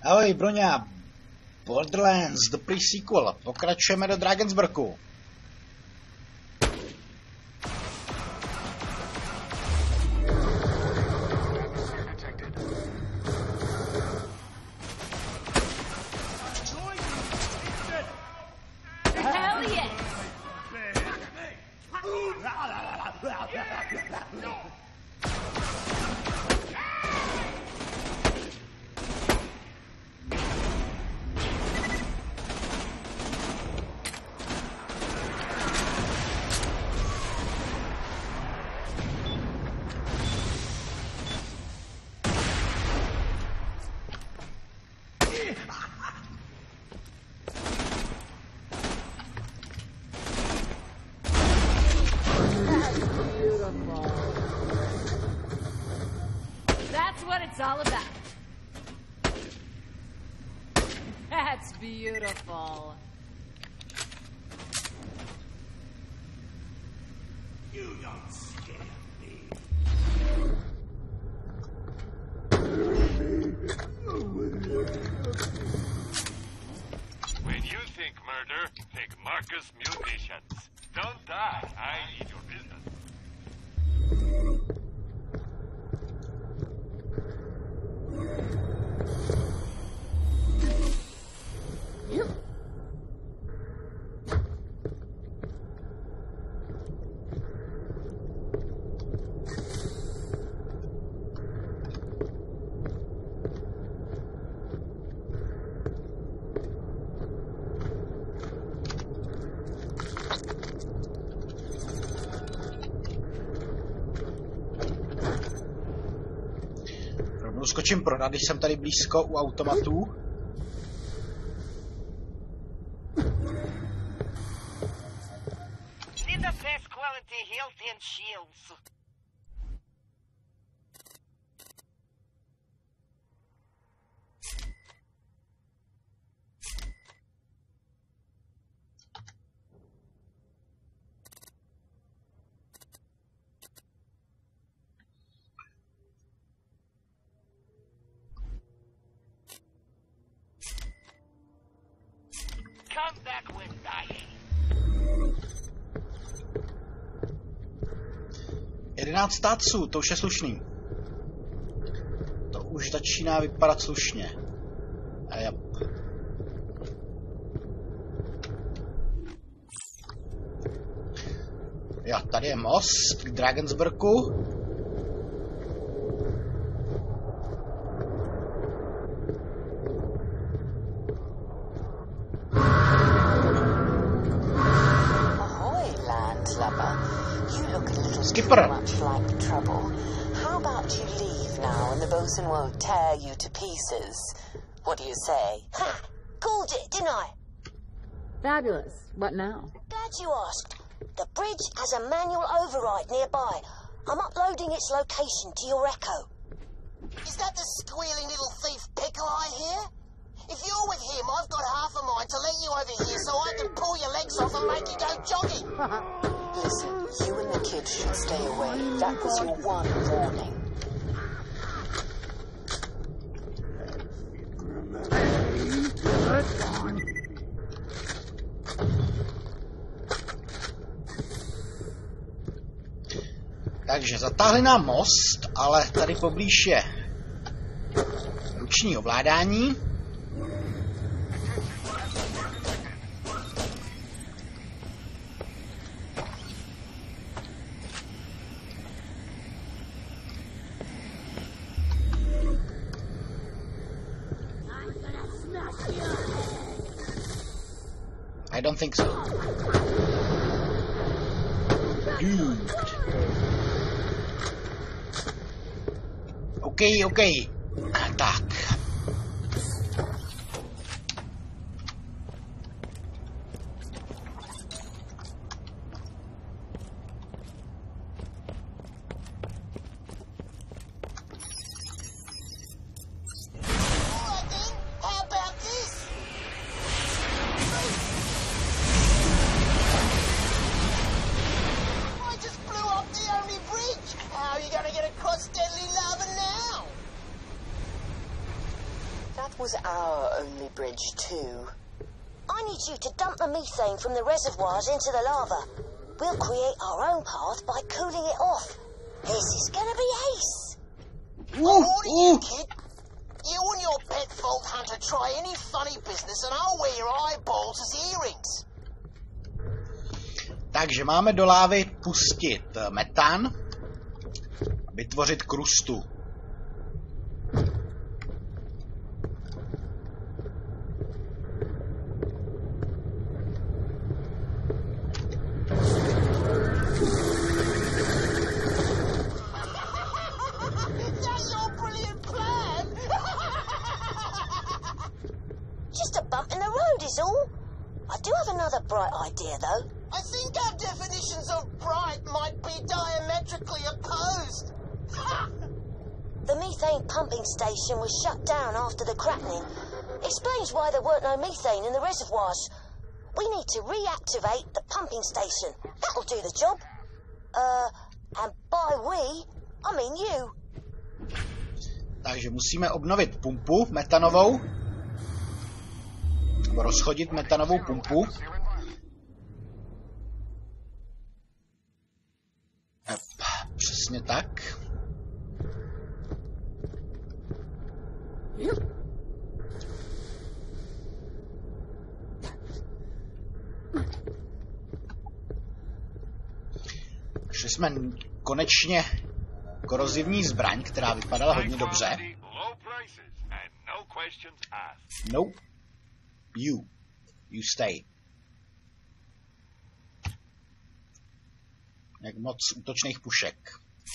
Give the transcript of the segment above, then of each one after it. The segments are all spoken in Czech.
Ahoj, Broňa. Borderlands, dobrý sequel. Pokračujeme do Drakensbergu. That's what it's all about. That's beautiful. You don't scare me. When you think murder, think Marcus Mutations. Don't die. I need your business. Skočím prodat, když jsem tady blízko u automatů. Need the best quality health and shields. Come back when dying. 11 stáců, to už je slušný. To už začíná vypadat slušně. A jap. Jo, tady je most k Drakensbergu. Skipper. Much like trouble. How about you leave now and the bosun won't tear you to pieces? What do you say? Ha! Called it, didn't I? Fabulous. What now? Glad you asked. The bridge has a manual override nearby. I'm uploading its location to your Echo. Is that the squealing little thief Pickle I hear? If you're with him, I've got half a mind to let you over here so I can pull your legs off and make you go jogging. Listen, you and the kids should stay away. That was your one warning. Takže zatáhli nám most, ale tady poblíž je ruční ovládání. I don't think so. Dude. OK. Tak. that was our only bridge too. I need you to dump the methane from the reservoirs into the lava. We'll create our own path by cooling it off. This is gonna be ace. Warning you, kid. You and your pet Vault Hunter try any funny business and I'll wear your eyeballs as earrings. Takže máme do lávy pustit metan, vytvořit krustu. That's your brilliant plan. Just a bump in the road is all. I do have another bright idea, though. I think our definitions of bright might be diametrically opposed. The methane pumping station was shut down after the cracking. Explains why there weren't no methane in the reservoirs. We need to reactivate the pumping station. That'll do the job. And by we, I mean you. Takže musíme obnovit pumpu metanovou. Nebo rozchodit metanovou pumpu. Přesně tak. Šli jsme konečně korozivní zbraň, která vypadala hodně dobře. No. You stay. Jak moc útočných pušek.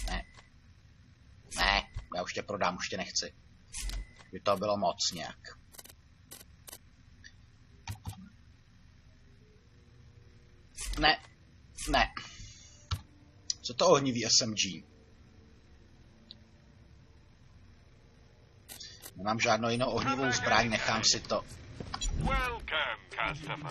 Ne, já už tě prodám, už tě nechci. By to bylo moc nějak. Ne. Co to ohnivý SMG? Nemám žádnou jinou ohnivou zbraň, nechám si to. Welcome, customer.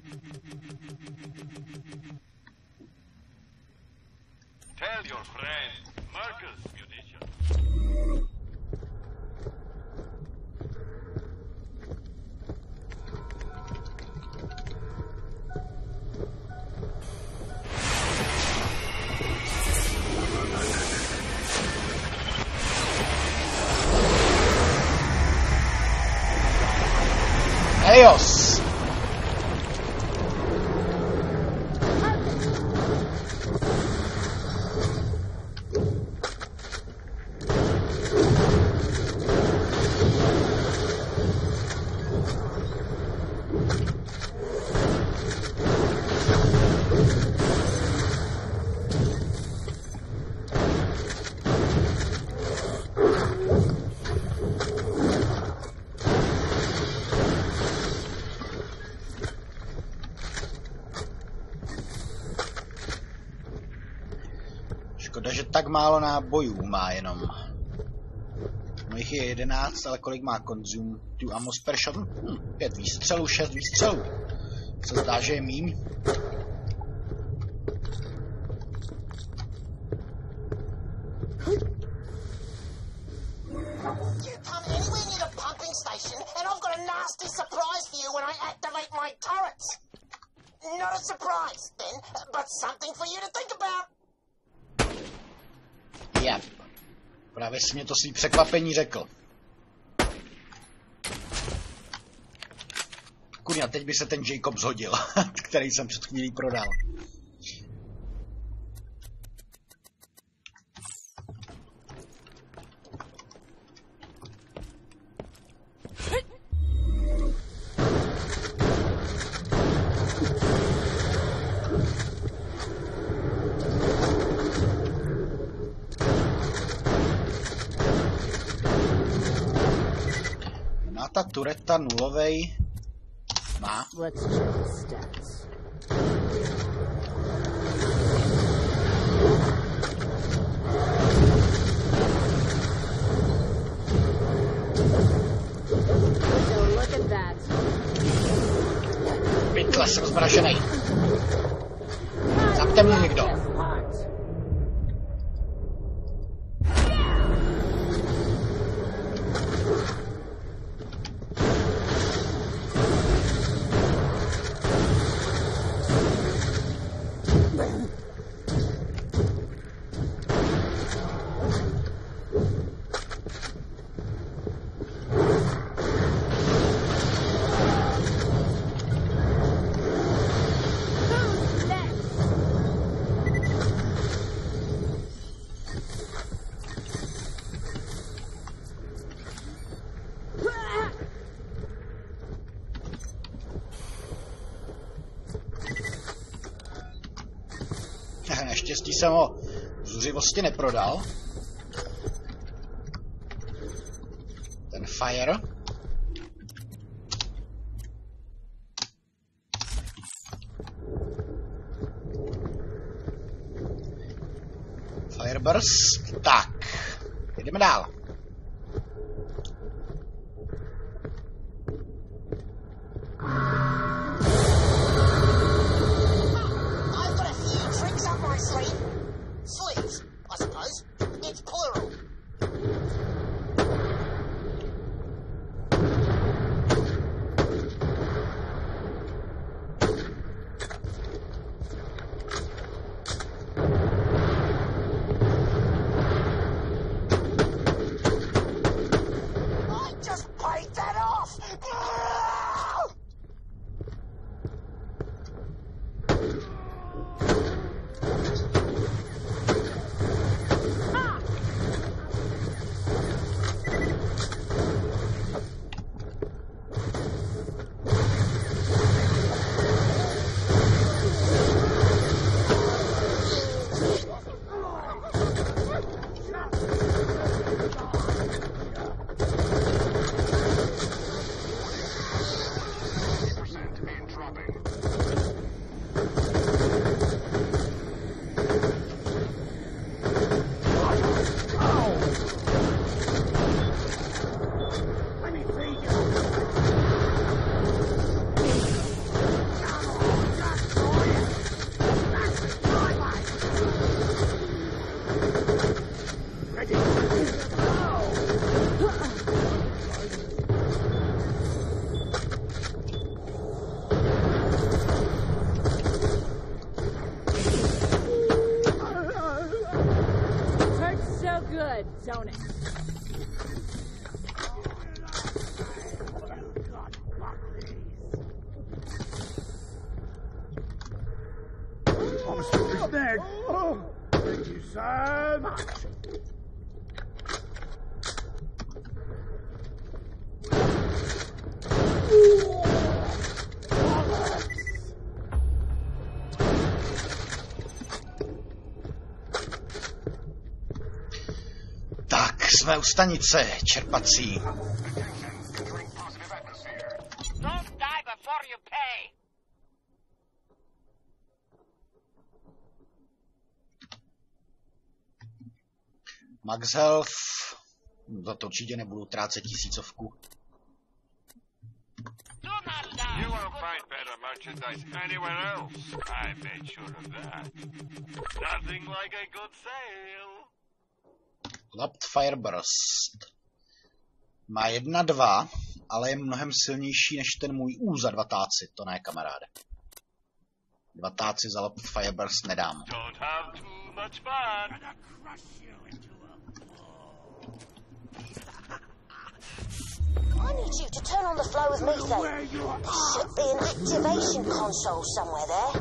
Tell your friend, Marcus Munitions. Adios! Škoda, že tak málo nábojů má jenom. No jich je 11, ale kolik má konzum? Tu ammo per shot? 5 výstřelů, 6 výstřelů. Se zdá, že je míň. You come anywhere near the pumping station and I've got a nasty surprise for you when I activate my turrets. Not a surprise, then, but something for you to think about. Yep. Právě si mě to svý překvapení řekl. Kurňa, teď by se ten Jacob zhodil, který jsem před chvílí prodal. Ta tureta nulovej má. Let's check the stats. So look at that. Pytle, jsem zmraženej. Zapte mě někdo. Naštěstí jsem ho zuřivosti neprodal. Ten fire. Fireburst. Tak. Jdeme dál. I've got a few tricks up my sleeve. Sleeves, I suppose. It's plural. I just paid that off. Hurts so good, don't it? I'm slippery snag. Thank you so much. Tak, jsme u stanice čerpací. Don't die before you pay. Max Health. Za to určitě nebudu trácet 1000. Do not die. You won't find better merchandise anywhere else. I made sure of that. Nothing like a good sale. Lapt Fireburst. Má 1-2, ale je mnohem silnější než ten můj za 2 táci. To ne, kamaráde. 2 táci za Lapt Fireburst nedám. Don't have too much fun. I need you to turn on the flow of methane. There should be an activation console somewhere there.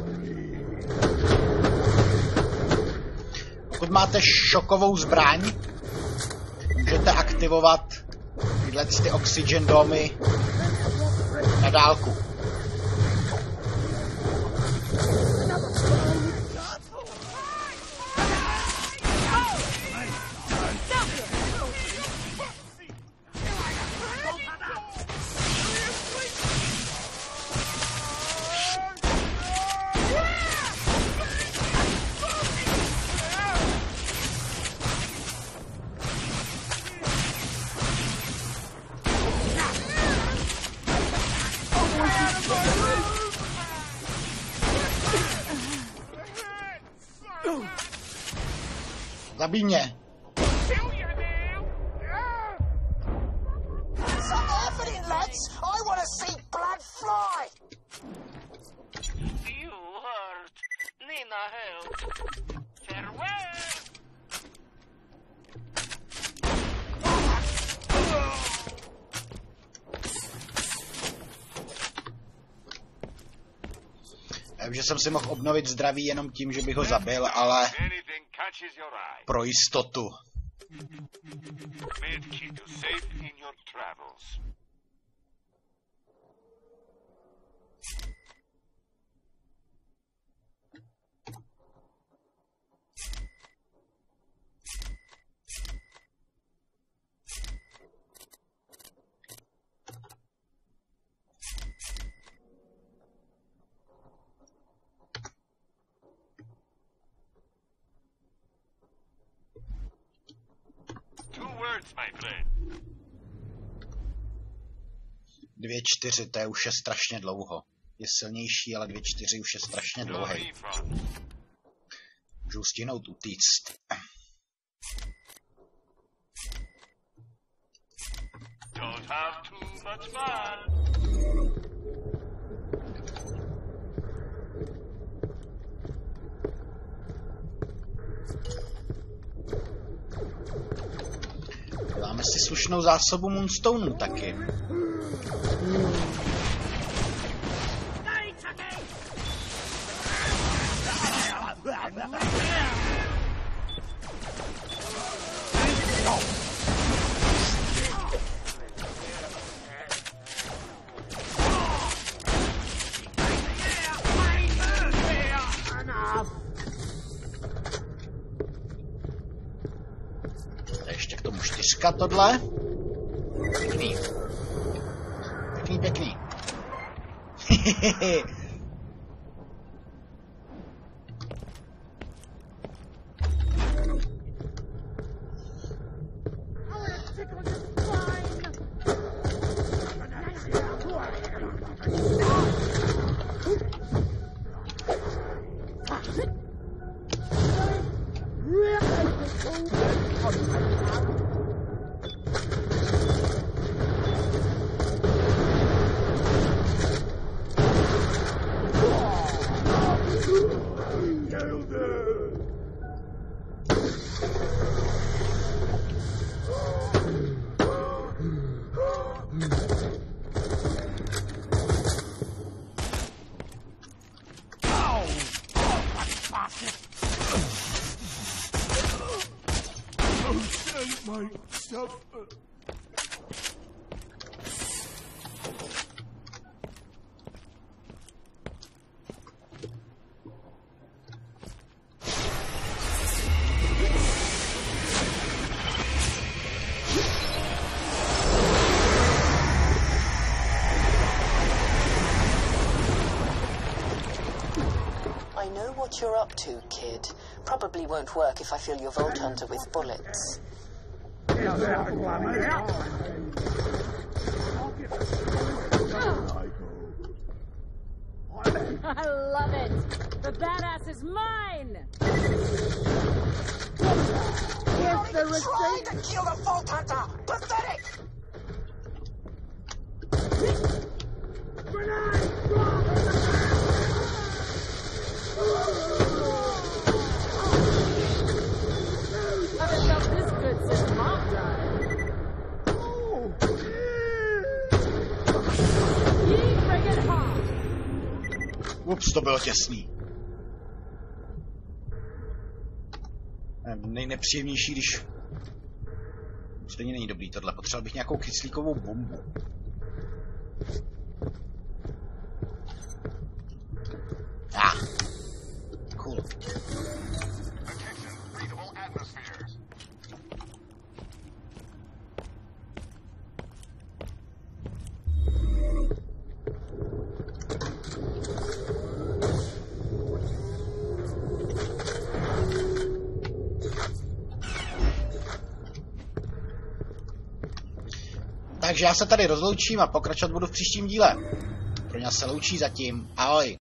Pokud máte šokovou zbraň, můžete aktivovat tyhle ty oxygen domy na dálku. Zabij mě. Some effort in, lads. I want to see blood fly. You hurt. Nina help. Farewell. Já vím, že jsem si mohl obnovit zdraví jenom tím, že bych ho zabil, ale Anything catches your eye. pro jistotu. May it keep you safe in your travels. words, my friend. 2-4, to je už je strašně dlouho. Je silnější, ale 2-4 už je strašně No dlouhý. refund. Můžu stihnout utíct. Don't have too much fun. Dáme si slušnou zásobu Moonstonů taky. Ještě k tomu 4 tohle. Pěkný. Pěkný, pěkný. I know what you're up to, kid. Probably won't work if I fill your Vault Hunter with bullets. I love it. The badass is mine. Here's the Trying receipt. to kill the Vault Hunter! Pathetic! Haven't felt this good since Mom died. Ye friggin' hawk. Ups, to bylo těsný. Nejnepříjemnější, když... Stejně není dobrý tohle. Potřeboval bych nějakou kyslíkovou bombu. Cool. Takže já se tady rozloučím a pokračovat budu v příštím díle. Pro mě se loučí zatím. Ahoj.